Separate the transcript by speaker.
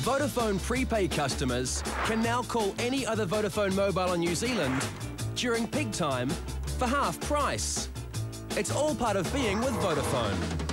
Speaker 1: Vodafone prepaid customers can now call any other Vodafone mobile in New Zealand during peak time for half price. It's all part of being with Vodafone.